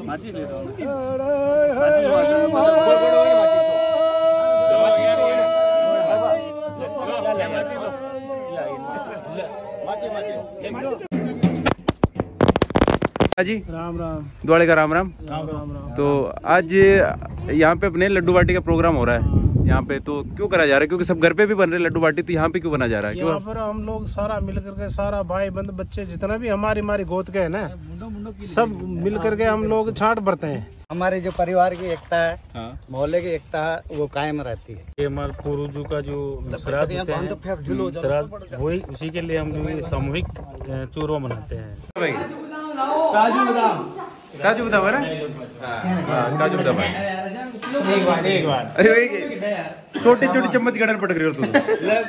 जी राम राम द्वारे का राम राम। तो आज यहाँ पे अपने लड्डू बाटी का प्रोग्राम हो रहा है यहाँ पे, तो क्यों करा जा रहा है? क्योंकि सब घर पे भी बन रहे लड्डू बाटी, तो यहाँ पे क्यों बना जा रहा है? यहाँ पर हम लोग सारा मिल करके, सारा भाई बंद बच्चे जितना भी हमारी गोद के है ना, सब मिल करके हम लोग छाट भरते हैं। हमारे जो परिवार की एकता है, मोहल्ले की एकता है, वो कायम रहती है। ये हमारे पूर्वजों का जो श्राद्ध होते हैं, श्राद्ध वही उसी के लिए हम लोग सामूहिक चूरमा बनाते हैं। काजू बादाम, काजू बादाम है ना? काजू बादाम है। एक बार अरे छोटी छोटी चम्मच गड़न पटक रही हो तुम।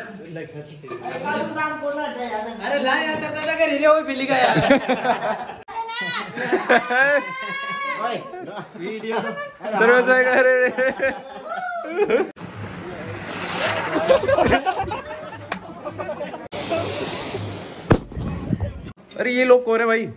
अरे ला यार, दादा का रिले वो बिल्ली का यार। वीडियो अरे ये लोग कौन है भाई?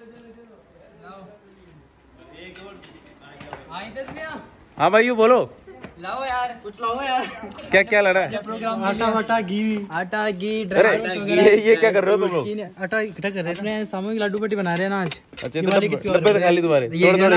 हाँ भाई यू बोलो, लाओ यार, कुछ लाओ यार। क्या क्या लड़ा है? आटा वाटा घी, अरे ये क्या कर रहे हो तुम लोग? आटा इकट्ठा कर रहे हैं। अपने सामूहिक लड्डू बाटी बना रहे हैं ना आज। अच्छा तो डब्बे तो खाली तुम्हारे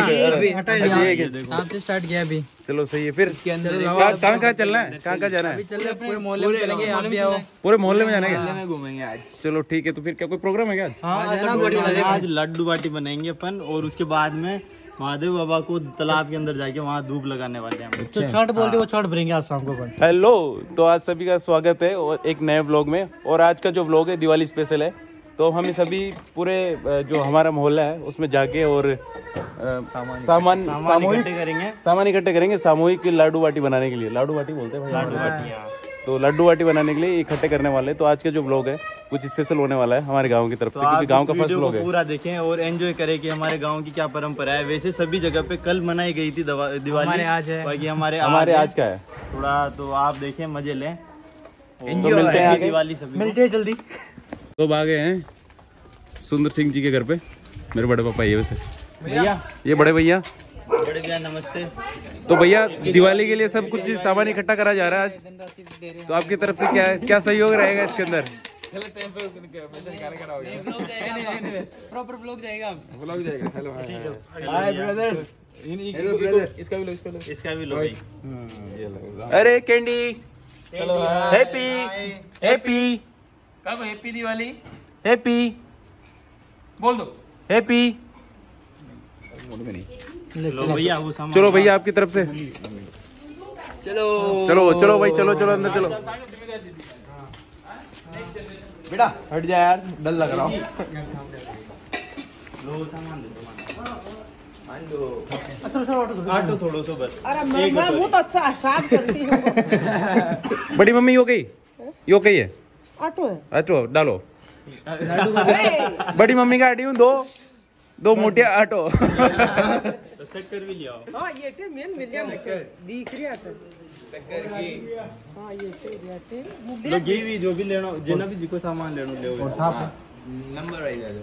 शाम से स्टार्ट किया अभी। चलो सही है। फिर कहाँ कहाँ चलना है? कहाँ कहाँ जाना है? चल पूरे मोहल्ले में चलेंगे, आप भी आओ। पूरे मोहल्ले में जाना है? में घूमेंगे आज। चलो ठीक है। तो फिर क्या कोई प्रोग्राम है क्या? आज लड्डू बाटी बनाएंगे अपन, और उसके बाद में महादेव बाबा को तालाब के अंदर जाके वहाँ धूप लगाने वाले हैं। तो छठ बोलते वो छठ भरेंगे आज शाम को। हेलो, तो आज सभी का स्वागत है और एक नए व्लॉग में। और आज का जो व्लॉग है दिवाली स्पेशल है। तो हम सभी पूरे जो हमारा मोहल्ला है उसमें जाके और सामान इकट्ठे करेंगे सामूहिक लड्डू बाटी बनाने के लिए। लड्डू बाटी बोलते हैं भाई, तो लड्डू बाटी बनाने के लिए इकट्ठे करने वाले हैं। तो आज का जो व्लॉग है कुछ स्पेशल होने वाला है हमारे गांव की तरफ से, क्योंकि गांव का फर्स्ट व्लॉग है। पूरा देखें और एंजॉय करें कि हमारे गांव की क्या परंपरा है। वैसे सभी जगह पे कल मनाई गई थी दिवाली, बाकी हमारे आज का है थोड़ा, तो आप देखें मजे लें। तो मिलते हैं दिवाली, सभी मिलते हैं जल्दी। तो आ गए हैं सुंदर सिंह जी के घर पे। मेरे बड़े पापा ये वैसे भैया, ये बड़े भैया नमस्ते। तो भैया दिवाली के लिए सब कुछ सामान इकट्ठा करा जा रहा है आज, तो आपकी तरफ से क्या सहयोग रहेगा इसके अंदर? प्रॉपर व्लॉग जाएगा। हेलो हाय ब्रदर, इसका भी लो। अरे कैंडी, हैप्पी हैप्पी, कब हैप्पी दिवाली? हैप्पी बोल दो हैप्पी। भैया वो सामान, चलो भैया आपकी तरफ से चलो भाई, चलो अंदर चलो। बेटा हट जा यार, डर लग रहा हूँ। लो सामान आटो थोड़ो सो बस। अरे मैं बहुत अच्छा साफ करती हूँ। बड़ी मम्मी यो कही है ऑटो है, ऑटो डालो। बड़ी मम्मी का आटी हूँ दो मोटिया ऑटो। तो शक्कर भी ले आओ। हाँ ये टे मेन मिल जाए दिख रहा था। शक्कर की, हाँ ये सही रहते लो घी भी जो भी लेना, जितना भी जिको सामान लेना ले नंबर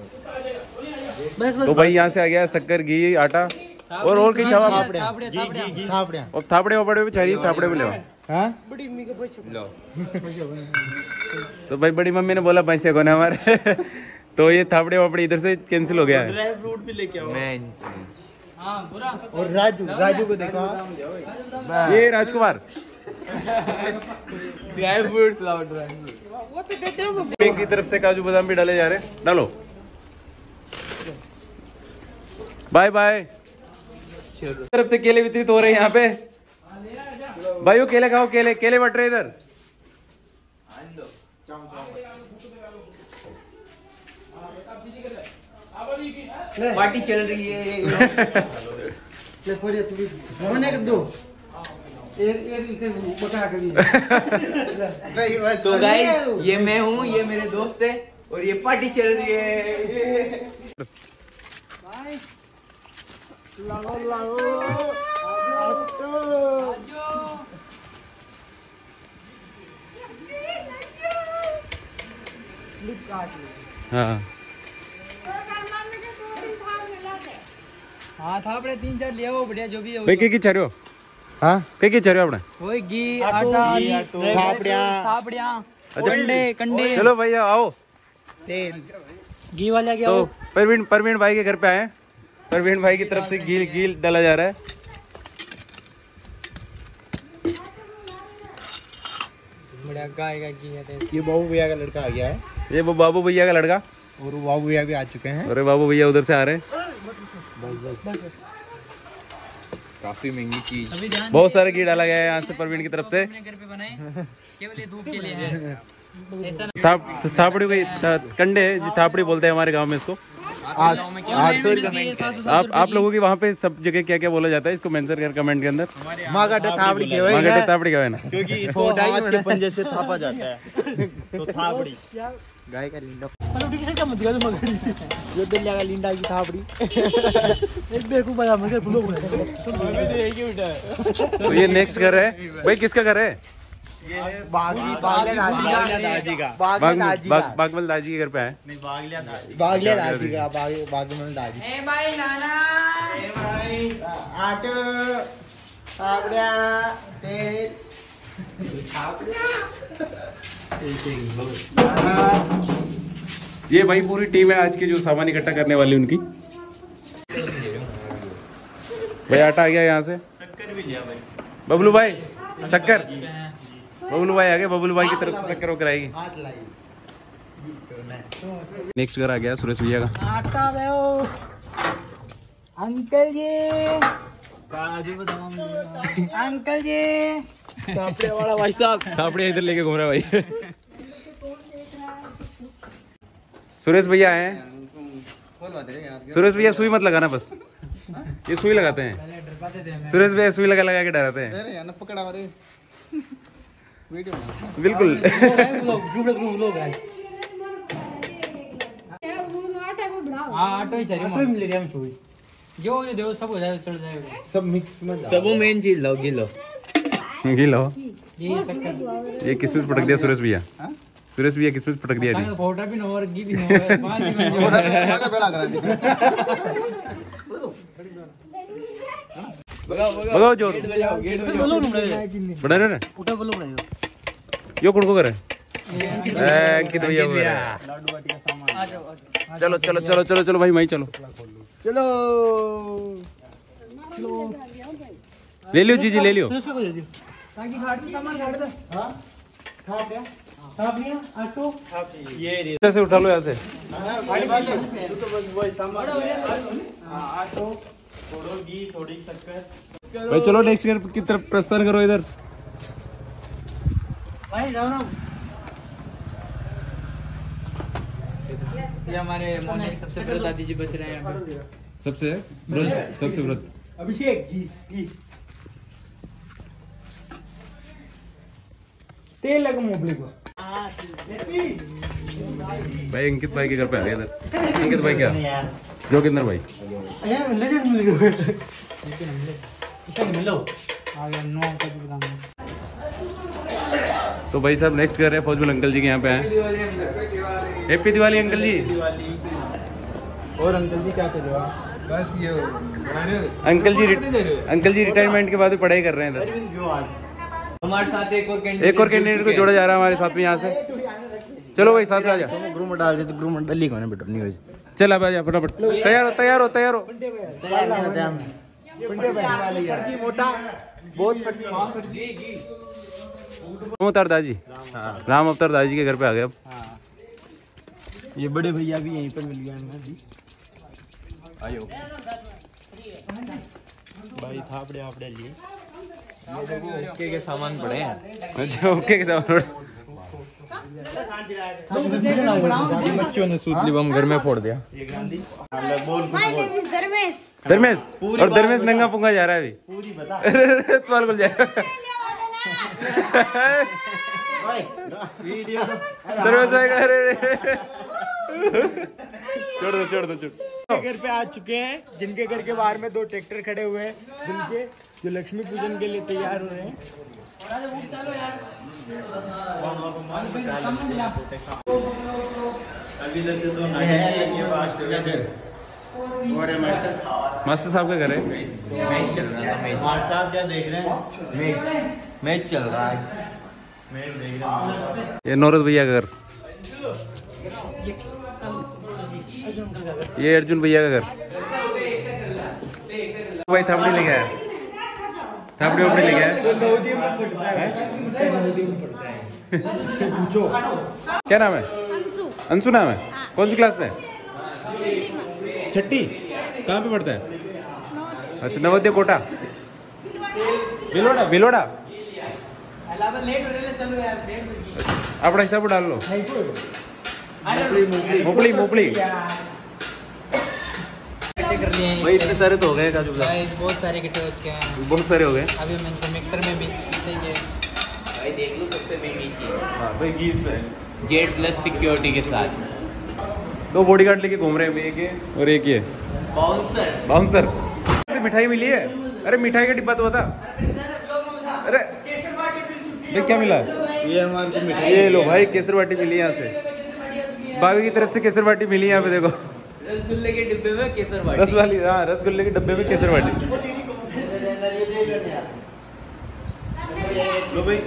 तो भाई यहाँ से आ गया शक्कर, घी, आटा और कहीं छावा और थापड़े वापड़े भी चाहिए, थापड़े भी ले। बड़ी मम्मी के पैसे तो भाई बड़ी मम्मी ने बोला पैसे को ना हमारे। तो ये थापड़े वापड़े इधर से कैंसिल हो गया है। ड्राई फ्रूट भी लेके आओ। और राजू को देखो, ये राजकुमार ड्राई फ्रूट वो तो देते हो। बैंक की तरफ से काजू बादाम भी डाले जा रहे हैं, डालो। Bye bye. तरफ से केले वितरित हो रहे हैं यहाँ पे। भाइयों केले खाओ, केले बट रहे इधर। पार्टी चल रही है। तो गाइस ये मैं हूँ, ये मेरे दोस्त है और ये पार्टी चल रही है। हाँ हाँ था अपने 3-4 लिया वो बढ़िया जो भी है भाई क्या चाह रहे हो? हाँ क्या चाह रहे हो अपने? वही घी आटा थापड़ियाँ कंडे। चलो भैया आओ। घी वाला क्या तो परवीन भाई के घर पे आए। परवीन भाई की तरफ से घी डाला जा रहा है। बढ़िया गाय का घी है। ये बाबू भैया का लड़का आ गया है, ये वो बाबू भैया का लड़का और वो बाबू भैया भी आ चुके हैं। अरे बाबू भैया उधर से आ रहे हैं। काफी महंगी चीज। बहुत सारे घी डाला गया है यहाँ से परवीन की तरफ से। अपने घर पे बनाए केवल ये धूप के लिए है। ऐसा थापड़ी को कंडे थापड़ी बोलते हैं हमारे गांव में इसको। आप लोगों की वहाँ पे सब जगह क्या क्या बोला जाता है इसको मेंशन कर कमेंट के अंदर। मागाटे थापड़ी कहवाई मागाटे थापड़ी कहवाई ना, क्योंकि इसको हाथ के पंजे से थापा जाता है तो थापड़ी। गाय का लिंडा जो दिल्ली का लिंडा की थापड़ी। एक देखो भाई मुझे तो ये नेक्स्ट घर है भाई। किसका घर है? बागमल दादी का। बागमल दादी के घर पे है। बागलिया दादी का। बागमल दादी। ए भाई नाना ए भाई आटो थापड़िया तेल ये भाई पूरी टीम है आज की जो सामान इकट्ठा करने वाली उनकी। भाई आटा आ गया यहाँ से। शक्कर भी लिया भाई। बबलू भाई शक्कर। बबलू भाई आ गए। बबलू भाई की तरफ से शक्कर होकर आएगी। नेक्स्ट घर आ गया सुरेश भैया का। आटा दो अंकल जी। काजू बादाम अंकल जी थापड़े वाला भाई साहब। थापड़ी इधर लेके घूम रहा है भाई। सुरेश भैया आए हैं। सुरेश भैया सुई मत लगाना बस, ये सुई लगाते हैं। सुरेश भैया सुई लगा के डराते हैं। बिल्कुल। आटो ही चाहिए। जो दो सब हो जाए चढ़ जाएगा। सब मिक्स में सब मेन चीज लो गिलो ये ये किसमिस पटक दिया सुरेश भैया। सुरेश भैया किसमिस पटक दिया। फोटा भी और घी भी भगाओ जोर बड़ा रे यो कौन को करे अंकित भैया को। चलो चलो चलो चलो चलो भाई भाई चलो चलो ले लियो जी ले लियो। ये से उठा लो यहाँ से। आटो थोड़ा घी थोड़ी शक्कर। भाई चलो नेक्स्ट घर की तरफ प्रस्थान करो इधर। ये हमारे मोहल्ले के सबसे बड़े दादी जी बच रहे हैं। सबसे व्रत अभिषेक घी तेल लगा मोबले को। भाई अंकित भाई के घर पे आ गया इधर। अंकित भाई क्या जोगिंदर भाई तो भाई साहब नेक्स्ट कर रहे हैं फौजमल अंकल जी के यहाँ पे आए। Happy Diwali uncle ji. और अंकल जी क्या कर रहे हो? बस ये अंकल जी रिटायरमेंट के बाद भी पढ़ाई कर रहे हैं इधर। हमारे साथ एक और कैंडिडेट को जोड़ा जा रहा है हमारे साथ में यहाँ से। चलो भाई साथ में आ जा। ग्रुप में डाल दे ग्रुप में डाली कौन है बेटा नहीं हो। चल अब आ जा फटाफट। तैयार हो। मोटा बहुत राम अवतार दाजी। राम अवतार दाजी के घर पे आ गए अब। ये बड़े भैया भी यहीं पर मिल गए हैं। आयो भाई थापड़े आपड़े लिए ओके के सामान पड़े हैं। अच्छा ओके के सामान बच्चों ने सूतली बम घर में फोड़ दिया। धर्मेश और धर्मेश नंगा पुंगा जा रहा है अभी। पूरी बता तुम्हारे बोल जाएगा वीडियो धर्मेश भाई अरे छोड़ दो। घर पे आ चुके हैं जिनके घर के बाहर में 2 ट्रैक्टर खड़े हुए हैं जिनके जो लक्ष्मी पूजन के लिए तैयार हो रहे हैं। अभी इधर से तो और है मास्टर। मास्टर साहब का घर है। मैच चल रहा था, मैच। मास्टर साहब क्या देख रहे हैं? मैच चल रहा है। मैच देख रहे हैं। ये नौरत भैया का घर, ये अर्जुन भैया का घर। भाई थापड़ी लेके आया, थापड़ी वापड़ी लेके आया। क्या नाम है? अंशु। अंशु नाम है। हाँ। कौन सी क्लास में? छठी में। छठी। कहाँ पे पढ़ता है? नौ- अच्छा, नवोदय कोटा, बिलोड़ा। बिलोड़ा अपना हिसाब डाल लो। मोपली मोपली। भाई इतने सारे तो हो गए काजू बादाम, बहुत सारे इकट्ठे हो चुके हैं। बहुत सारे हो गए। अभी हम इनको मिक्सर में भी पीसेंगे। भाई देख लो, सबसे महंगी चीज हाँ भाई, घी इसमें है। जेड प्लस सिक्योरिटी के साथ 2 बॉडीगार्ड लेके घूम रहे हैं, एक ये और एक ये बाउंसर। बाउंसर। से मिठाई मिली है। अरे मिठाई का डिब्बा तो बता। अरे भाई क्या मिला? ये हमारे को मिठाई। ये लो भाई, केसर बाटी मिली यहाँ से, भाभी की तरफ से केसर बाटी मिली यहाँ पे। देखो, रसगुल्ले के डिब्बे में केसर बाटी। रस वाली, हाँ, रसगुल्ले के डब्बे में केसर बाटी। लो भाई,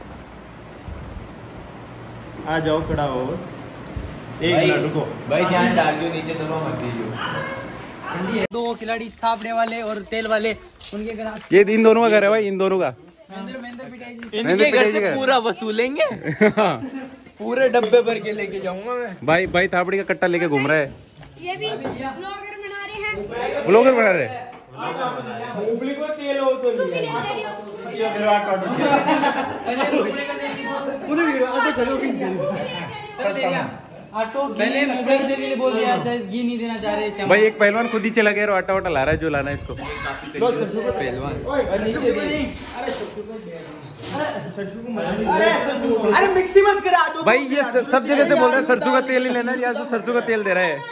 आ जाओ, खड़ा हो। एक मिनट रुको भाई, ध्यान डाल दो, नीचे दबा मत दीजिए। 2 खिलाड़ी छापने वाले और तेल वाले, उनके घर आप ये इन दोनों का घर है भाई, इन दोनों का। इनके घर से पूरा वसूलेंगे। पूरे डब्बे भर के लेके जाऊंगा मैं। भाई थापड़ी का कट्टा लेके घूम रहा है। ये भी ब्लॉगर बना रहे हैं। ब्लॉगर बना रहे हैं। पहले मुगल के लिए बोल दिया, घी नहीं देना चाह रहे। भाई एक पहलवान खुद ही चला गया और आटा वाटा ला रहा है, जो लाना है इसको। पहलवान अरे मिक्सी मत करा दो भाई ये सब जगह से बोल रहा है सरसों का तेल ही लेना है, यहाँ से सरसों का तेल दे रहा है।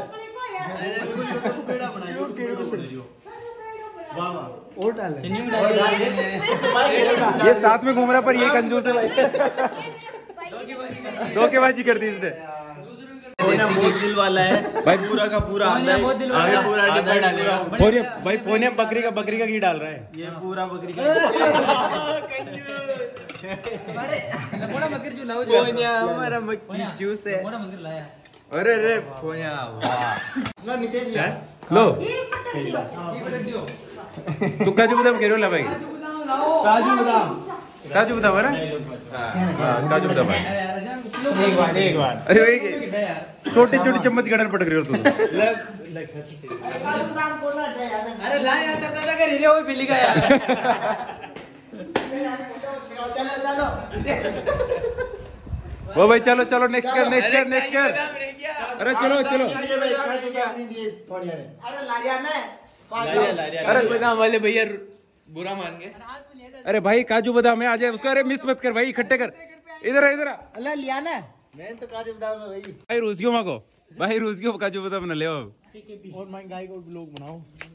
ये साथ में घूम रहा, पर ये कंजूस है भाई। धोखेबाजी कर दी इसने। बहुत दिल वाला है भाई पूरा का पूरा। आगे पूरा डिब्बा डालेगा। भाई फोन बकरी का घी डाल रहा है। ये पूरा बकरी का। हमारा मक्खी जूस है। अरे अरे लो तू काजू बादाम कह रहे हो भाई? काजू बादाम, काजू बादाम है ना? हाँ, काजू बादाम है। एक बार अरे भाई छोटी छोटी चम्मच गड़न पटक रही हो तुम। अरे ला यार, दादा का रे वो बिल्ली का यार। वो भाई चलो चलो, नेक्स्ट कर। अरे चलो अरे बादाम वाले भैया बुरा मान गए। अरे भाई काजू बादाम है, आ जाए उसको। अरे मिस मत कर भाई, इकट्ठे कर। इधर अल्लाह लिया ना, मैं तो काजू बादाम है भाई। रूस क्यों मांगो भाई, रूस क्यों काजू बादाम न ले आओ। और महंगाई को लोग बनाओ।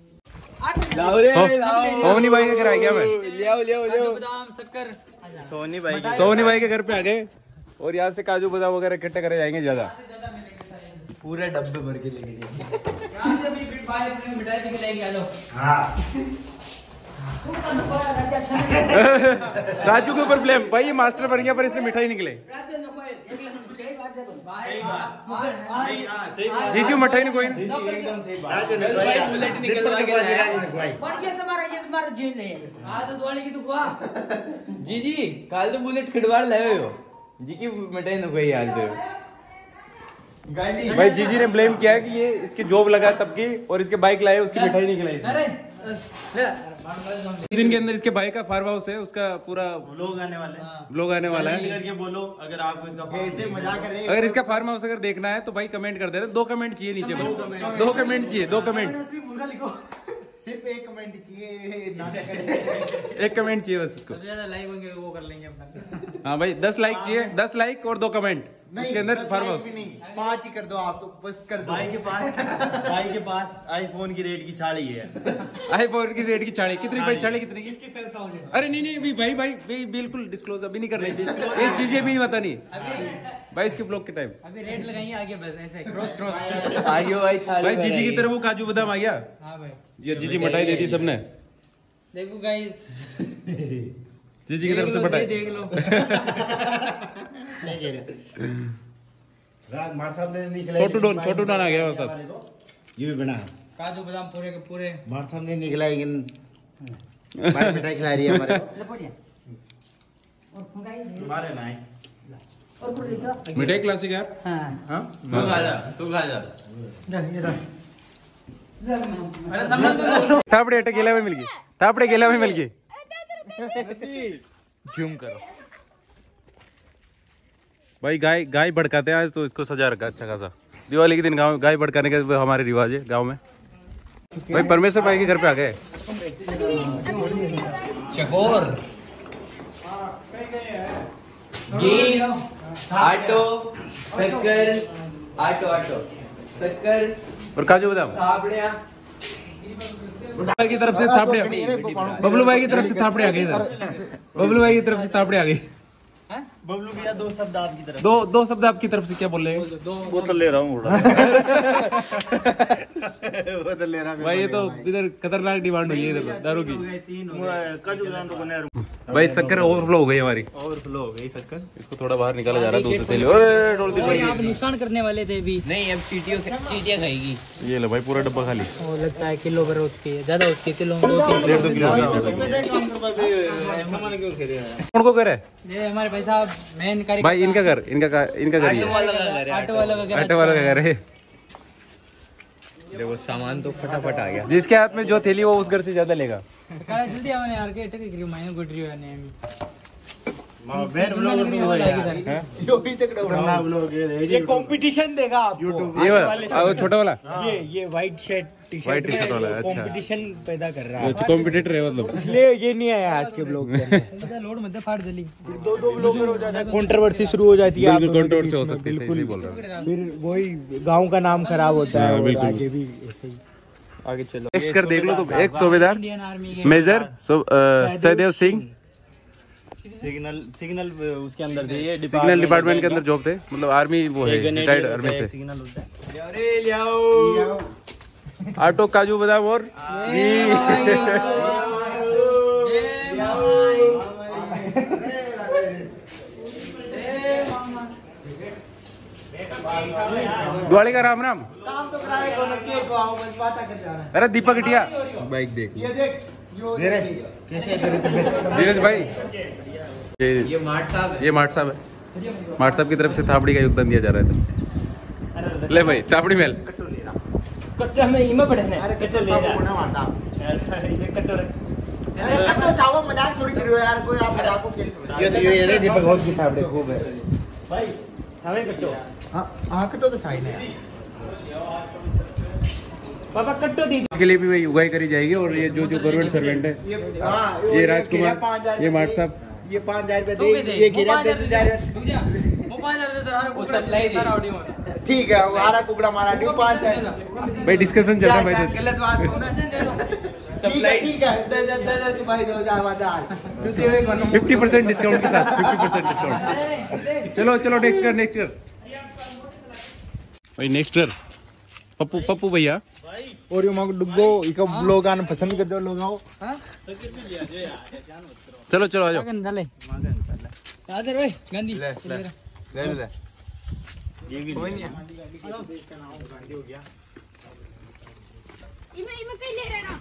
सोनी भाई के घर आ गया मैं। बादाम शक्कर सोनी भाई के घर पे आ गए और यहाँ से काजू बादाम वगैरह इकट्ठे करे जाएंगे ज्यादा। पूरे डब्बे भर के लेके मिठाई भी खिलाएगी। आ जाओ। राजू के ऊपर ब्लेम भाई, ये मास्टर बन गया पर इसने मिठाई निकले। जीजू मिठाई नहीं कोई बुलेट निकलवा के लाया। जी जी काल तो बुलेट खिड़वाड़ लाए हो जी की मिठाई न कोई हाल तो। भाई जीजी ने ब्लेम किया है कि ये इसकी जॉब लगा तब की, और इसके बाइक लाए उसकी मिठाई नहीं खिलाई। अरे दिन के अंदर इसके भाई का फार्म हाउस है, उसका पूरा लोग आने वाला है। है। करके बोलो अगर आपको इसका ऐसे मजाक कर रहे हैं। अगर इसका फार्म हाउस अगर देखना है तो भाई कमेंट कर देना। 2 कमेंट चाहिए नीचे, बस 2 कमेंट चाहिए, 2 कमेंट। सिर्फ एक कमेंट चाहिए, नाटक करें। 1 कमेंट चाहिए बस इसको। ज्यादा लाइक होंगे वो कर लेंगे अपना। हाँ भाई 10 लाइक चाहिए, 10 लाइक और 2 कमेंट। उसके अंदर फार्म हाउस 5 ही कर दो आप तो बस कर दो। भाई के पास आईफोन की रेट की छाड़ी है। आईफोन की रेट की छाड़ी कितनी भाई? छाड़ी कितनी की? अरे नहीं भाई बिल्कुल डिस्क्लोज अभी नहीं करना, ये चीजें भी नहीं बतानी भाई इसके ब्लॉग के टाइम। अभी रेट लगाइए आगे, बस ऐसे क्रॉस आगे भाई जीजी की तरफ वो काजू बादाम आ गया। हाँ भाई, ये जीजी मिठाई दे दी सबने। देखो गाइस, जीजी की तरफ से मिठाई देख लो। छोटू डॉन आ गया वो साथ। ये भी बना काजू बादाम पूरे के पूरे। हमारे सामने निकला, लेकिन भाई मिठाई खिला रही है हमारे हमारे ना मिठाई क्लासिक है। हाँ तू खा जा। थापड़े गेला में मिल गई, थापड़े गेला में मिल गई। जूम करो भाई। गाय भड़काते हैं आज तो इसको सजा रखा अच्छा खासा। दिवाली के दिन गांव गाय भड़काने का हमारे रिवाज है गांव में। भाई परमेश्वर भाई के घर पे आ गए। चकोर घी आटो शक्कर और काजू बादाम। थापड़िया भाई की तरफ से थापड़े, बबलू भाई की तरफ से थापड़े आ गए इधर। बबलू भाई की तरफ से थापड़े आ गई। बबलू भैया 2 शब्द आपकी तरफ। दो शब्द आपकी तरफ से क्या बोल रहे हैं? बोतल ले रहा हूँ बोतल ले रहा भाई ये तो इधर खतरनाक डिमांड हुई है इधर दारू की। काजू बादाम तो बने। भाई शक्कर ओवरफ्लो हो गई हमारी, ओवरफ्लो हो गई शक्कर। इसको थोड़ा बाहर निकाला जा रहा है दूसरे थैले। अरे डोल दी पड़ी आप नुकसान करने वाले थे भी नहीं, अब चीटियां खाएगी। ये लो भाई पूरा डब्बा खाली। वो लगता है किलो भर उसके ज्यादा, उसके किलो 1.5 किलो। कौन को करे ये हमारे भाई साहब मेन कार्य भाई? इनका घर ही है। ऑटो वाला का आटे वाला का घर है। वो सामान तो फटाफट आ गया। जिसके हाथ में जो थैली वो उस घर से ज्यादा लेगा। जल्दी आवने यार के टके करियो मायने गुड रियो ने ये कंपटीशन देगा आपको। ये वाला छोटा वाला, ये white shirt white T shirt वाला है। अच्छा कंपटीशन पैदा कर रहा है। कॉम्पिटिटर है मतलब। इसलिए ये नहीं आया आज के ब्लॉग में। लोड मत फाड़ जल्दी। दो ब्लॉग हो जाता है, कंट्रोवर्सी शुरू हो जाती है। बिल्कुल कंट्रोवर्सी हो सकती है, सही बोल रहा है। फिर वही गांव का नाम खराब होता है। बिल्कुल। आगे भी ऐसे ही आगे चलो। नेक्स्ट कर देख लो तो एक सूबेदार Indian army major Sahdev Singh signal उसके अंदर थे। ये सिग्नल डिपार्टमेंट के अंदर जॉब थे, मतलब आर्मी वो है, रिटायर्ड आर्मी से। सिग्नल होता है। अरे लियाओ आटो काजू बादाम और द्वारे का राम राम। काम तो कराए को न के को आओ बस बात कर जाना। अरे दीपक हटिया बाइक देख ये देख कैसे धीरज भाई। ये मार्ट साहब है। ये मार्ट साहब है। मार्ट साहब की तरफ से थापड़ी का योगदान दिया जा रहा है। ले भाई थापड़ी मेल कच्चा में इमा पड़े ने। अरे कट्टो ले रहा मारता ये कट्टो चावो मजाक थोड़ी करियो यार, कोई आप मजाक को खेल। ये रे दीपक बहुत की थापड़े खूब है भाई। छावे कट्टो। हां कट्टो तो खाई ना पापा कट्टो दी इसके लिए भी वही उगाई करी जाएगी। और ये जो गवर्नमेंट सर्वेंट है, ये राजकुमार, ये मार्ट साहब, ये 5000 रुपए दे, ये गिरा 10000। वो 5000 दे रहा है, वो सप्लाई दी। ठीक है, हमारा कुकड़ा मारा ड्यू 5000। भाई डिस्कशन चल रहा है भाई। गलत बात सप्लाई ठीक है, दे तू भाई 2000 तू दे 50% डिस्काउंट के साथ 50% डिस्काउंट। चलो नेक्स्ट कर भाई, नेक्स्ट कर पप्पू भैया। और यो मांग डुगो इको ब्लॉग आन पसंद कर दो लोग आओ। चलो आ जाओ। ले आदर भाई गांधी ले ये भी कोई नहीं गांधी हो गया। इमे कहीं ले रहना।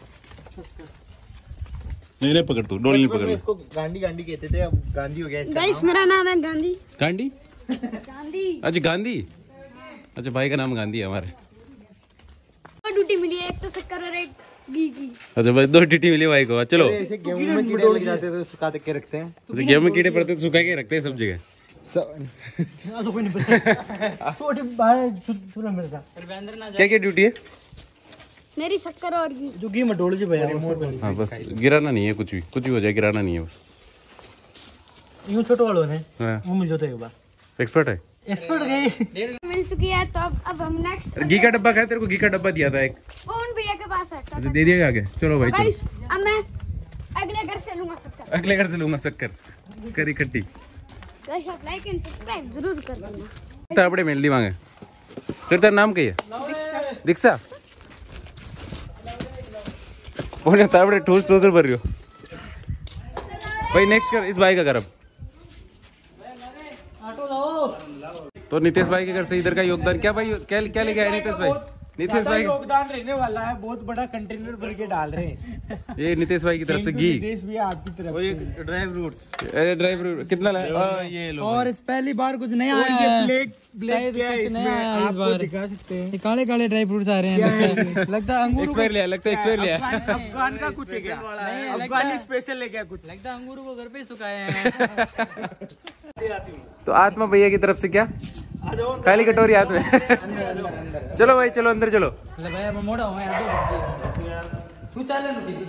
नहीं पकड़ तू, डोल नहीं पकड़। इसको गांधी कहते थे, अब गांधी हो गया इसका गाइस नाम। मेरा नाम है गांधी। गांधी? अच्छा गांधी। अच्छा भाई का नाम गांधी है हमारे। ड्यूटी मिली है, एक तो शक्कर और एक घी की। अच्छा भाई 2 टीटी मिली भाई को। चलो ऐसे गेहूं में कीड़े लग जाते तो सुखा के रखते हैं। तो गेहूं में कीड़े पड़ते तो सुखा के रखते हैं सब जगह। क्या ड्यूटी है? मेरी शक्कर और घी। जो घी मटोल जी भैया। हाँ बस गिराना नहीं है, कुछ भी हो जाए गिराना नहीं है बस। यूं छोटो वालों ने हाँ वो मिल जाता है एक बार। एक्सपर्ट है। एक्सपर्ट गए मिल चुकी है तो अब हम नेक्स्ट घी का डब्बा खाए, तेरे को घी का डब्बा दिया था एक, वो उन भैया के पास है। अच्छा, दे दिएगा आगे। चलो भाई चलो। गाइस अब मैं अगले घर से लूंगा शक्कर। अगले घर से लूंगा शक्कर करी खट्टी। गाइस आप लाइक एंड सब्सक्राइब जरूर कर देना। तापड़े मेहंदी मांगे। तेरा नाम क्या है? दीक्षा। बोले तापड़े ठोस ठोस भर रही हो भाई। नेक्स्ट कर इस भाई का कर अब। तो नितेश भाई के घर से इधर का योगदान क्या भाई, क्या क्या लेके आए नितेश भाई? नितेश भाई योगदान रहने वाला है, बहुत बड़ा कंटेनर भर के डाल रहे हैं। ये नितेश भाई की तरफ से घी, नितेश भी आपकी तरफ से ड्राई फ्रूट्स। ड्राई फ्रूट कितना लाए? ये लो। और इस पहली बार कुछ नया आया है। ब्लैक क्या है इसमें, आपको दिखा सकते हैं। काले काले ड्राई फ्रूट्स आ रहे हैं। लगता है अंगूर एक्सपायर लिया, लगता है एक्सपायर लिया। अफगान का कुछ है क्या? अफगानी स्पेशल है क्या कुछ? लगता है अंगूर को घर पे सुखाए हैं। तो आत्मा भैया की तरफ से क्या? खाली कटोरी हाथ में। चलो भाई चलो अंदर चलो। भाई मैं मोड़ा हूँ यार, तू चल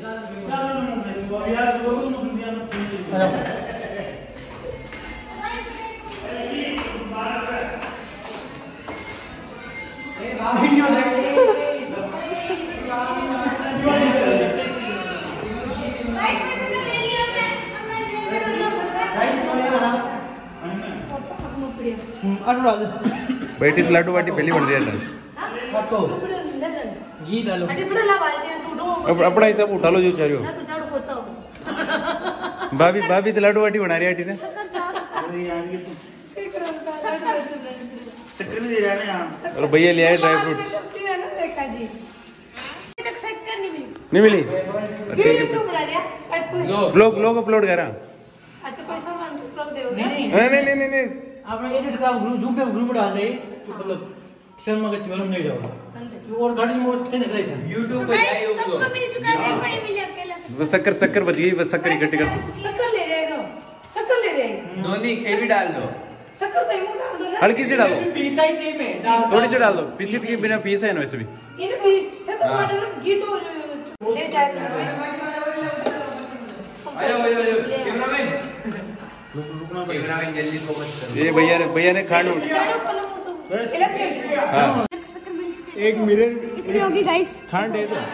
बैठी से लाडू वाटी पहली बन रही है। घी डालो। अपना ही सब उठा लो जो चाह रही हो। भाभी भाभी तो लाडू वाटी बना रही है आंटी ने। और भैया ले आए ड्राई फ्रूट। नहीं मिली? ब्लॉग अपलोड करा। नहीं आपने एडिट का ग्रुप पे ग्रुप डाल दे, मतलब शर्मा के फिल्म नहीं डालो और गाड़ी में उठते नहीं रहे YouTube पे सबको मिल चुका है, मेरे को नहीं मिली अकेला। बस शक्कर बच गई, बस शक्कर इकट्ठी कर दो। शक्कर ले रहे हो, शक्कर ले रहे हैं। नोनी खेवी डाल दो। शक्कर तो यूं डाल दो ना। हल्की सी डालो, पीसा ही सेम है। थोड़ी सी डाल दो। पीसी के बिना पीस है ना वैसे भी। इन पीस थे तो मॉडल घी तो ले जाएगा। कैमरामैन जल्दी फोकस करो। ये भैया ने खांड उठ। हाँ एक मिरर इतनी होगी गाइस। खांड दे दो।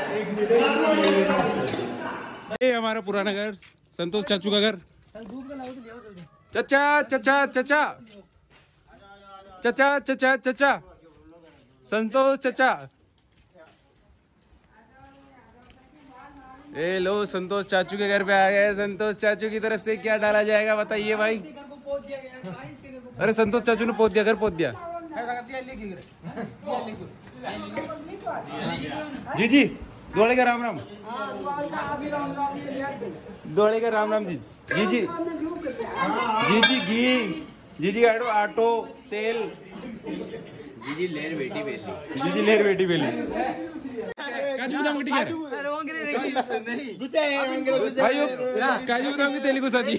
ये हमारा पुराना घर, संतोष चाचू का घर। चचा चचा चचा चचा चचा चचा संतोष चचा। ए लो संतोष चाचू के घर पे आ गए। संतोष चाचू की तरफ से क्या डाला जाएगा बताइए भाई? अरे संतोष चाचू ने पोत दिया, घर पोत दिया। जी जी दोड़े का राम राम। दोड़े का राम राम जी। जी जी जी जी घी जी जी आटो तेल। जी जी लेर बेटी बेली। जी जी लेर बेटी बेली। काजू बादाम की टिक्की भाई काजू बादाम की तेली घुसा दी।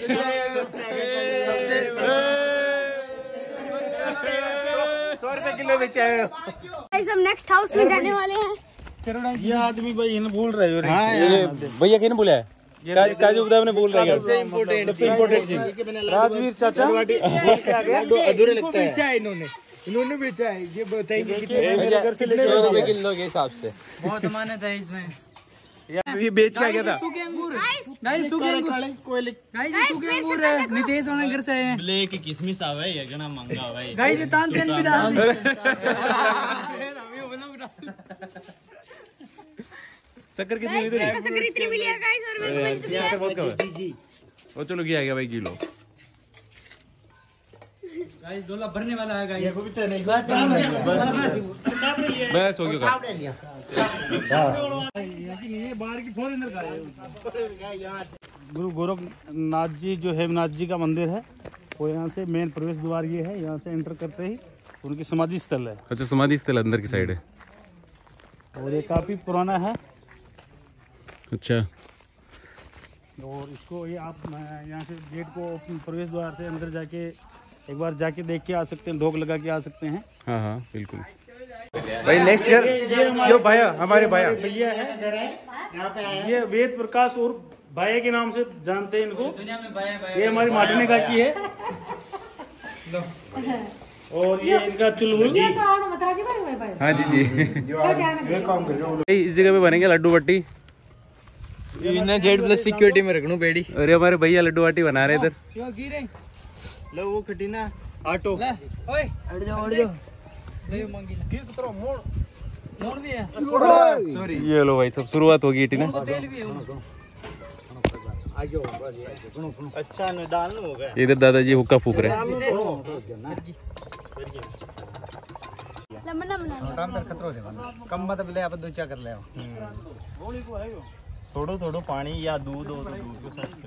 100 रुपए किलो बेचा है। गाइस हम नेक्स्ट हाउस में जाने वाले हैं। ये आदमी भाई इन्हें बोल रहे हो। भैया किसने बोला है? काजू बादाम ने बोल रहा है। सबसे इम्पोर्टेंट चीज राजवीर चाचा अधूरे लगता है। इन्होंने बेचा है, ये बताएंगे कितने ₹100 किलो के हिसाब से। बहुत मान्यता है इसमें। ये बेच के आ गया था। सूखे अंगूर गाइस गाइस सूखे अंगूर गाइस ये सूखे अंगूर है। नितेश वाले घर से है। ब्लैक किसमिस आवे ये गना महंगा भाई। गाइस ये तानसेन भी डाल दी। शक्कर कितनी हुई? शक्कर इतनी मिली है गाइस और मेरे को मिल चुकी है। बहुत कम है। वो चलो घी आ गया भाई किलो। गाइस डोला भरने वाला है गाइस। बस हो गया। ये बाहर की फॉरेनर का है। गुरु गोरखनाथ जी जो हेमनाथ जी का मंदिर है, वो यहाँ से मेन प्रवेश द्वार ये है। यहाँ से एंटर करते ही उनकी समाधि स्थल है। अच्छा समाधि स्थल अंदर की साइड है। और ये काफी पुराना है। अच्छा और इसको ये आप यहाँ से गेट को प्रवेश द्वार से अंदर जाके एक बार जाके देख के आ सकते हैं, ढोक लगा के आ सकते हैं। हाँ हाँ बिल्कुल भाई। नेक्स्ट ईयर जो भाया हमारे भाया भैया है ये वेद प्रकाश और भाया के नाम से जानते हैं इनको। दुनिया में बाया ये हमारी माटने का की है। और ये इनका चुलबुल। हाँ जी जी। इस जगह पे बनेंगे लड्डू बट्टी। इन्हें जेड प्लस सिक्योरिटी में रखनू बेड़ी। अरे हमारे भैया लड्डू बाटी बना रहे इधर। लो वो कटीना ऑटो ओए हट जाओ मोड़ भी है। सॉरी ये लो भाई सब शुरुआत होगी इटी ना। तेल भी है। अच्छा न डाल हो गया। इधर दादाजी हुक्का फूक रहे हैं। कम मत बोले आप दो चा कर ले। थोड़ो थोड़ो पानी या दूध हो तो दूध के साथ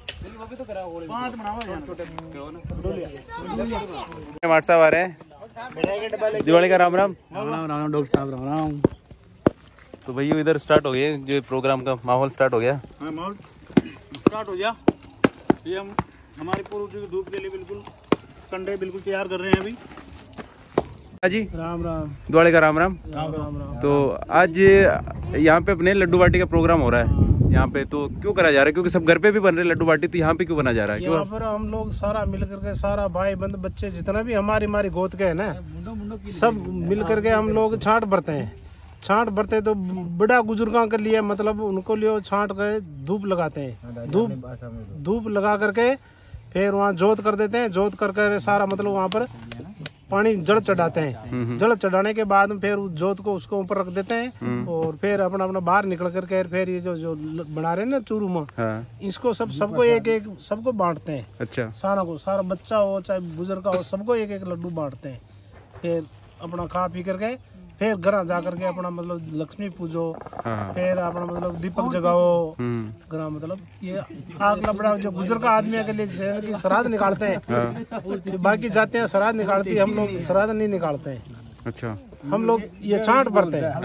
माट साहब आ रहे हैं। दिवाली का राम राम। राम डॉक्टर साहब राम राम। तो भैया इधर स्टार्ट हो गए जो प्रोग्राम का माहौल स्टार्ट हो गया। हाँ माहौल स्टार्ट हो गया। ये हम हमारी पूर्व धूप के लिए बिल्कुल कंडे बिल्कुल तैयार कर रहे हैं अभी। जी राम राम। दिवाली का राम राम। राम राम राम। तो आज यहाँ पे अपने लड्डू बाटी का प्रोग्राम हो रहा है यहाँ पे। तो क्यों करा जा रहा है? क्योंकि सब घर पे भी बन रहे लड्डू बाटी, तो यहाँ पे क्यों बना जा रहा है? यहाँ क्यों? पर हम लोग सारा मिल करके सारा भाई बंद बच्चे जितना भी हमारी गोद के है ना, सब मिल करके हम लोग छांट भरते हैं। छांट भरते तो बड़ा बुजुर्गों के लिए मतलब उनको लिए छांट के धूप लगाते हैं। धूप लगा करके फिर वहाँ जोत कर देते हैं। जोत कर सारा मतलब वहाँ पर पानी जड़ चढ़ाते हैं। जड़ चढ़ाने के बाद फिर उस जोत को उसको ऊपर रख देते हैं और फिर अपना बाहर निकल करके फिर ये जो बना रहे हैं ना चूरू में, इसको सबको एक सबको बांटते हैं। अच्छा। सारा बच्चा हो चाहे बुजुर्ग हो सबको एक एक लड्डू बांटते हैं। फिर अपना खा पी करके फिर घर जा करके अपना मतलब लक्ष्मी पूजो। फिर अपना मतलब दीपक जगाओ। घर मतलब ये आग लपड़ा जो बुजुर्ग आदमी के लिए जैसे श्राद्ध निकालते हैं। बाकी जाते हैं श्राद्ध निकालती, हम लोग श्राद्ध नहीं निकालते हैं। अच्छा। हम लोग ये छांट भरते हैं।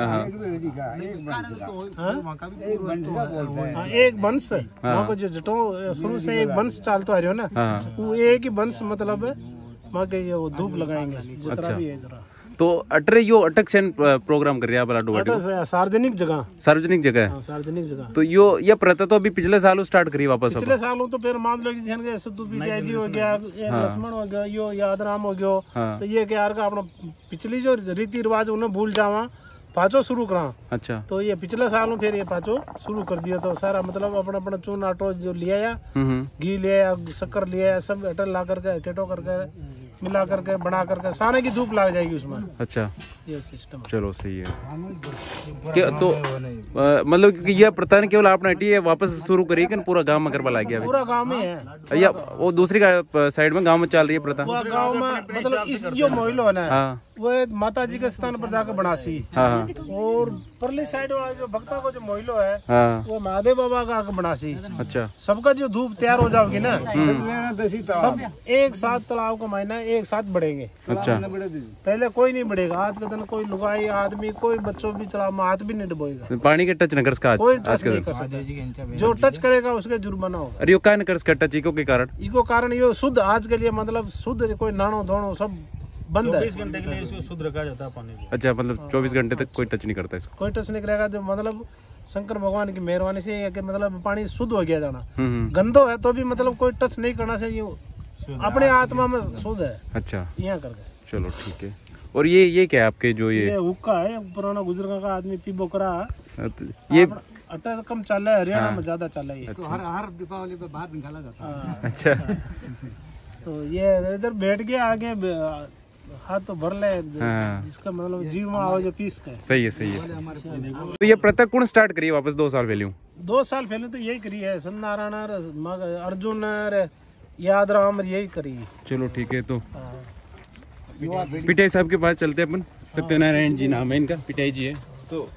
एक वंश वहाँ को जो जटों शुरू से एक वंश चालता आ रही हो ना, वो एक ही वंश मतलब वहाँ के ये वो धूप लगाएंगे जितना भी है इधर। तो अटरे यो अटक सेन प्रोग्राम कर रहे हैं लड्डू बाटी सार्वजनिक जगह। सार्वजनिक जगह है। सार्वजनिक जगह। तो यो ये प्रथा तो अभी पिछले सालों स्टार्ट करी वापस। पिछले सालों तो फिर मान लो कि सिद्धू पिचाई जी हो गया, लक्ष्मण हो गया, यो यादराम हो गया। तो ये क्या का अपना पिछली जो रीति रिवाज उन्हें भूल जावा पाँचों शुरू करा। अच्छा। तो ये पिछले सालों फिर ये पाँचों शुरू कर दिया। तो सारा मतलब अपना अपना चून आटो जो लिया, घी लिया, शक्कर लिया, सब अटल ला करके केटो करके मिला करके बना करके सारे की धूप लग जाएगी उसमें। अच्छा। ये सिस्टम। चलो सही है। क्या तो मतलब क्योंकि यह प्रथा केवल आपने हटी है वापस शुरू करी कि पूरा गांव में करवा लग गया? पूरा गांव में है या वो दूसरी साइड में गांव में चल रही है प्रथा? गांव में मतलब इस जो महिला है ना वो माता जी के स्थान पर जाकर बनासी। और परली साइड वाला जो भक्ता को जो महिला है वो महादेव बाबा का बनासी। अच्छा। सबका जो धूप तैयार हो जाओगी ना सब एक साथ तालाब का महीना एक साथ बढ़ेंगे। अच्छा। पहले कोई नहीं बढ़ेगा। आज के दिन कोई लुगाई आदमी कोई बच्चों भी तालाब में हाथ भी नहीं डुबोएगा। पानी के टच न कर सका कोई टच नहीं कर सकता। जो टच करेगा उसके जुर्माना होगा। अरे यो क्या न कर सका टच इको के कारण? इको कारण ये शुद्ध आज के लिए मतलब शुद्ध कोई नानो धोनो सब बंद है। 24 घंटे के लिए इसको शुद्ध रखा जाता है पानी। अच्छा। मतलब 24 घंटे तक कोई टच नहीं करता इसको? कोई टच नहीं करेगा। जो मतलब शंकर भगवान की मेहरबानी से है कि मतलब पानी शुद्ध हो गया जाना। गंदो है तो भी मतलब कोई टच नहीं करना चाहिए। अपने आत्मा में शुद्ध है। अच्छा। यहाँ करके। चलो ठीक है। और ये क्या है आपके जो ये हुक्का है पुराना बुजुर्ग का आदमी पीबो करा। ये अटा कम चल रहा है, हरियाणा में ज्यादा चल रहा है। तो हर दीपावली पे बाहर निकाला जाता है। अच्छा। तो ये इधर बैठ गया आगे हाथ तो भर ले जिसका मतलब जीव में आओ जो पीस का। सही है सही है। तो ये प्रथा कौन स्टार्ट करी वापस 2 साल पहले? 2 साल पहले तो यही करी है सत्यनारायण अर्जुन यादराम यही करी है। चलो ठीक है। तो पिटाई साहब के पास चलते हैं अपन। सत्यनारायण जी नाम है इनका, पिटाई जी है। तो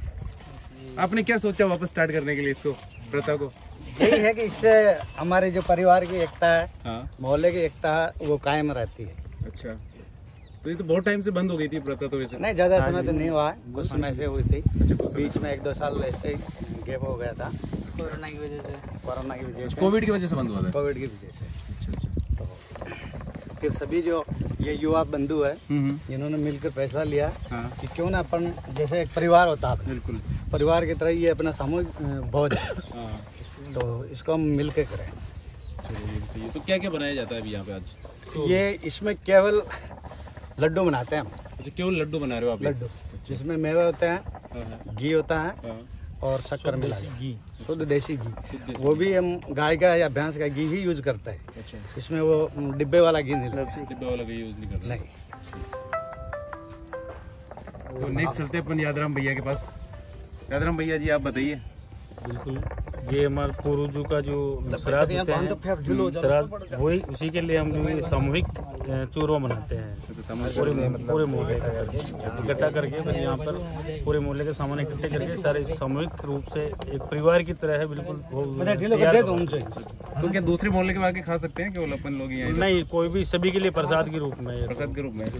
आपने क्या सोचा वापस स्टार्ट करने के लिए इसको प्रथा को? यही है कि इससे हमारे जो परिवार की एकता है, मोहल्ले की एकता है वो कायम रहती है। अच्छा। तो ये तो बहुत टाइम से बंद हो गई थी प्रथा तो वैसे? नहीं ज्यादा समय तो नहीं हुआ है, कुछ समय से हुई थी। अच्छा। बीच में 1-2 साल ऐसे गैप हो गया था कोरोना की वजह से। कोविड की वजह से बंद हुआ था? कोविड की वजह से। तो फिर सभी जो ये युवा बंधु है इन्होंने मिलकर फैसला लिया कि क्यों ना अपन जैसे एक परिवार होता है, बिल्कुल परिवार की तरह ये अपना सामूहिक भोज है तो इसको हम मिल के करें। चलिए सही है। तो क्या क्या बनाया जाता है अभी यहाँ पे आज? ये इसमें केवल लड्डू बनाते हैं हम। अच्छा, केवल लड्डू बना रहे हो आप? लड्डू जिसमें मेवे होते हैं, घी होता है और शक्कर मिला घी, शुद्ध देसी घी। वो भी हम गाय का या भैंस का घी ही यूज करते हैं। इसमें वो डिब्बे वाला घी नहीं लगता। डिब्बे वाला घी यूज नहीं करते? नहीं। तो नेक्स्ट चलते हैं अपन यादराम भैया के पास। यादराम भैया जी, आप बताइए। बिल्कुल, ये हमारे पूर्वजों का जो श्राद्ध होते हैं, श्राद्ध वही उसी के लिए हम लोग सामूहिक चूरमा बनाते हैं। पूरे मोहल्ले का इकट्ठा करके, फिर यहाँ पर पूरे मोहल्ले के सामान इकट्ठे करके सारे सामूहिक रूप से एक परिवार की तरह है। बिल्कुल। तो क्या दूसरे मोहल्ले के आके खा सकते हैं केवल अपन लोग यहाँ? नहीं, कोई भी, सभी के लिए प्रसाद के रूप में। प्रसाद के रूप में।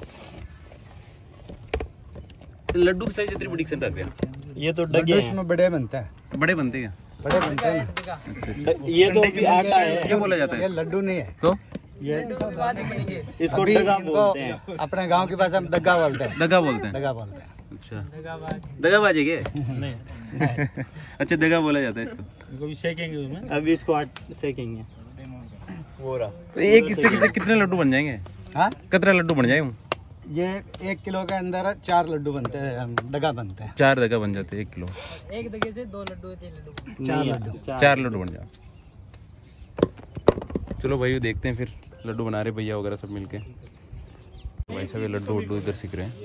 लड्डू की साइज इतनी बड़ी क्यों रख रहे हैं? ये तो डगे इसमें बड़े बनते हैं। बड़े बनते हैं? बड़े बनते हैं। ये तो अभी आटा है। क्या बोला जाता है? ये लड्डू नहीं है। तो ये इसको डगा बोलते हैं। अपने गांव के पास हम दग्गा बोलते हैं। दगा बोलते हैं? दगा बोलते हैं। अच्छा, दगाबाज है क्या? नहीं। अच्छा, दगा बोला जाता है इसको। इनको भी सेकेंगे उसमें। अभी इसको सेकेंगे। वो रहा। एक इससे कितने लड्डू बन जाएंगे? हाँ, कितने लड्डू बन जाएंगे? ये 1 किलो के अंदर 4 लड्डू बनते हैं, दगा बनते हैं। 4 दगा बन जाते हैं 1 किलो। एक दगे से 2 लड्डू 3 लड्डू 4 लड्डू बन जाओ। चलो भाई, देखते हैं फिर लड्डू बना रहे भैया वगैरह सब मिलके। भाई साहब लड्डू वड्डू इधर सीख रहे हैं।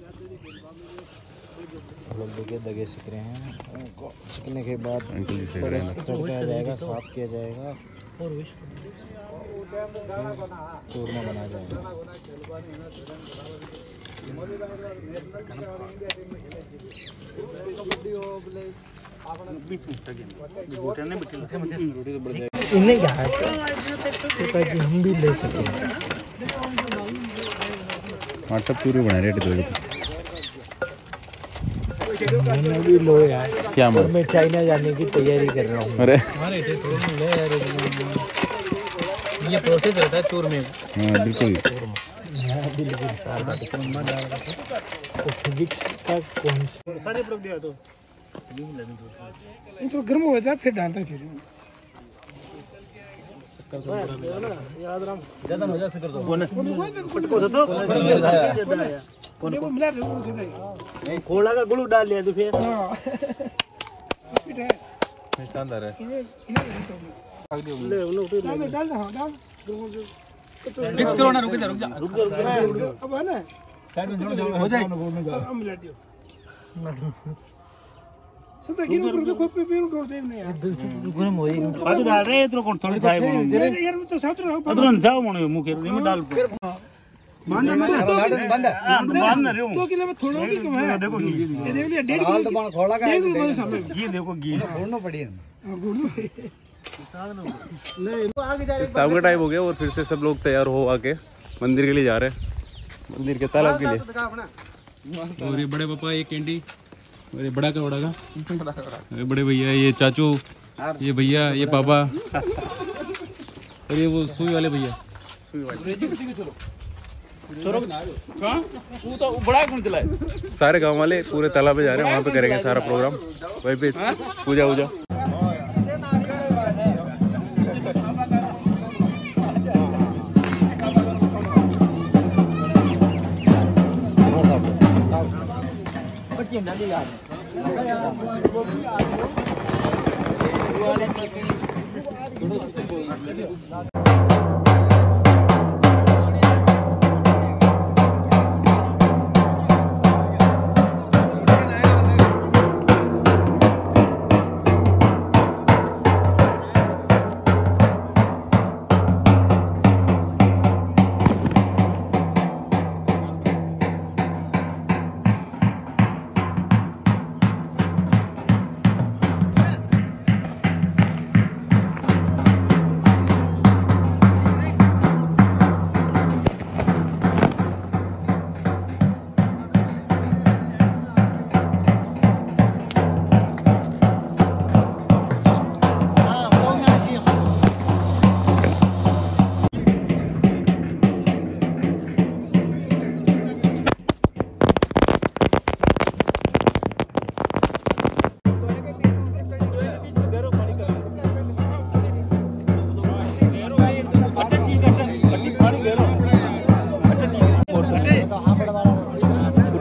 लड्डू के दगे सीख रहे हैं। उनको सीखने के बाद अंकल जी सीख रहे हैं। चढ़ाया जाएगा, साफ किया जाएगा, चूरमा बनाया जाएगा। इन्हें क्या है ताकि हम भी ले सकें। व्हाट्सएप चूरी बना रहे थे। मैंने भी लो यार। क्या मैं चाइना जाने की तैयारी कर रहा हूँ। अरे ये प्रोसेस रहता है चूरमे में। हाँ, बिल्कुल। तो गर्म हो जाए फिर डालते हैं। फिर ज्यादा मजा से कर दो। कोला का गुड़ डाल लिया तो फिर शानदार है। मिक्स करो ना, रुक जा। अब है ना, हो जाए। गरम होई ಅದು डाले तो कौन थोड़ी चाय यार तो साथ रहो। ಅದು ನಾನು ಜಾವ ಮಾಡೋದು ಮುಖೆ ನಿಮ್ಮ डाल बांध बांध रहे हूं 2 किलो में थोड़ा ही कम है। देखो घी, ये देख लिया 1.5 किलो खोला का घी देखो घी ढूंढना पड़ेगा। शाम का टाइम हो गया और फिर से सब लोग तैयार हो आके मंदिर के लिए जा रहे हैं, मंदिर के तालाब के लिए। और ये बड़े पापा, ये कैंडी, और ये बड़ा का ये बड़े भैया, ये चाचू, ये भैया, ये पापा, और ये वो सुई वाले भैया। सारे गांव वाले पूरे तालाब पे जा रहे हैं, वहाँ पे करेंगे सारा प्रोग्राम, वहीं पे पूजा वूजा।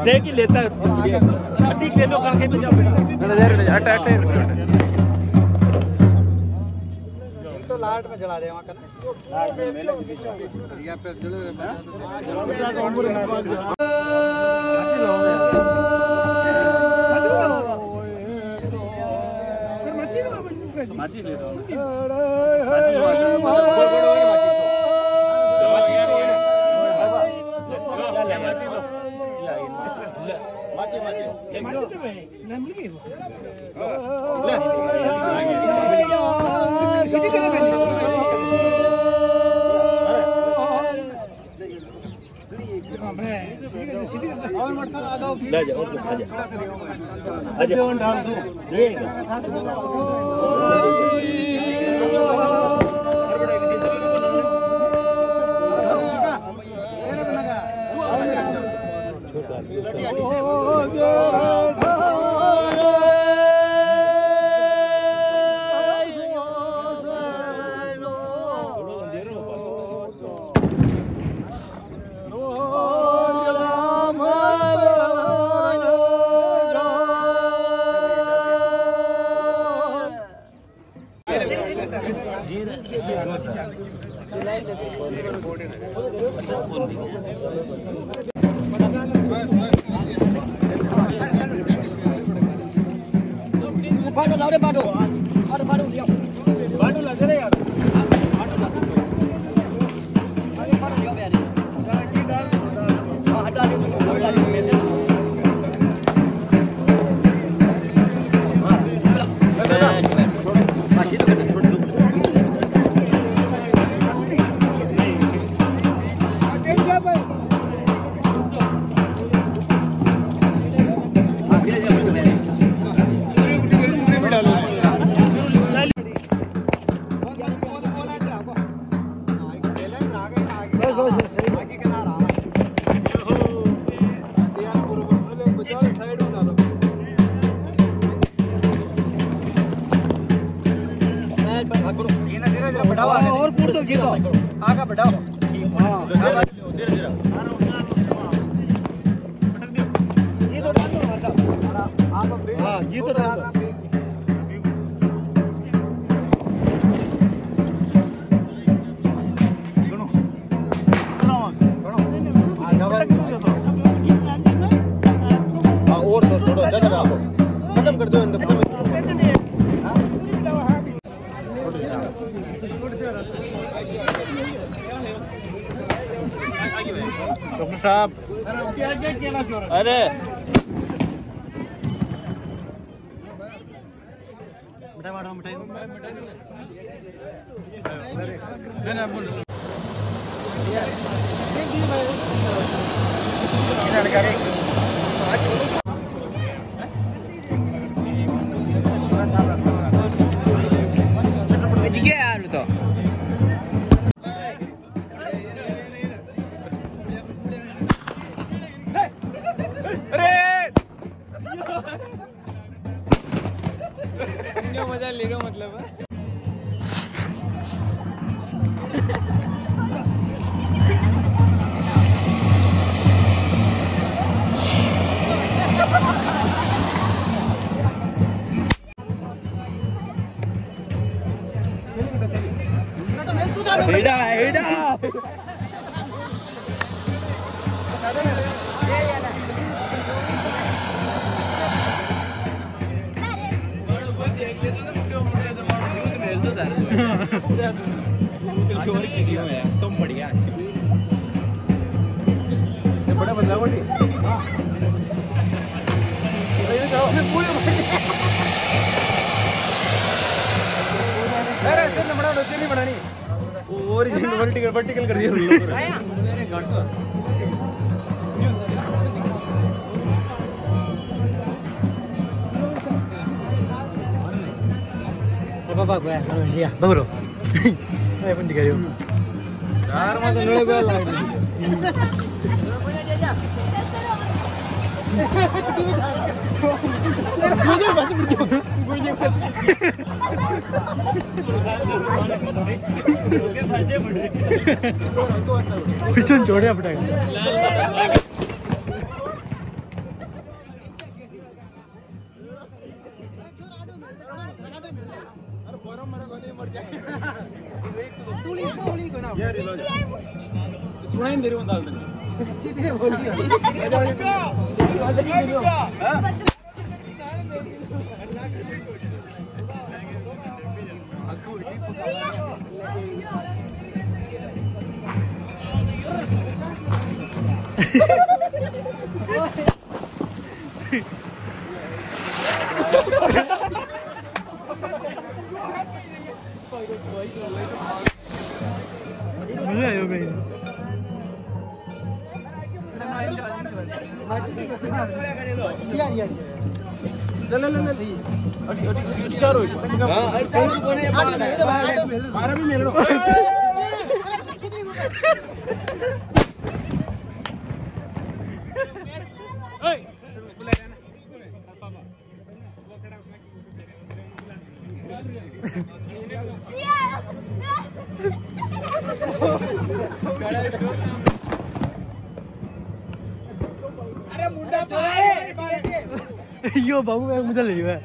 देख ही लेता अधिक ले लो करके तो तो लाट में जला दे वहाँ का यहाँ पे जले और पूछ दो जीतो आगे बढ़ाओ हां धीरे धीरे ये तो डाल दो हमारे साथ आप हां ये तो डाल दो और तो थोड़ा ज्यादा आप खत्म कर दो इनको डॉक्टर साहब अरे मजा लेगा मतलब तुम बढ़िया बड़ा बदलाव नहीं बनानी वर्टिकल कर दिया bro saya pun digayo car mah nolak gua lagi सुनाई दे रही हूँ दाल मजा आयो भाई यो बाबू मैं मुझे ले लिया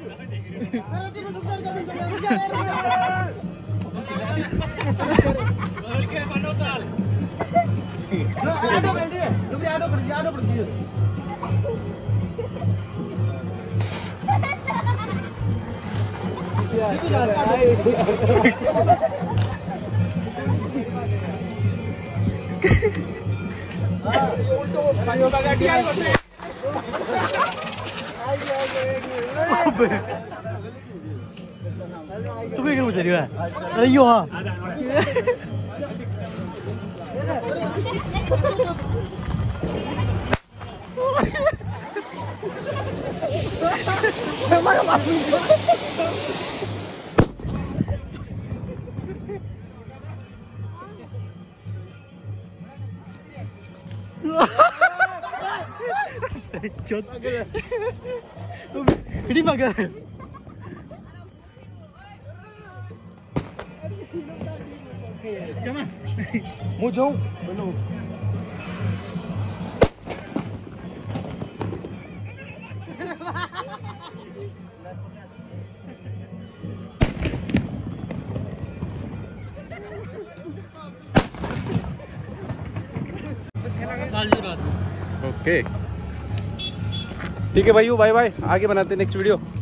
तू क्या मुझे रही है अरे यो हाँ हिडी मगर मैं जाऊं ओके ठीक है भाई, बाय बाय, आगे बनाते हैं नेक्स्ट वीडियो।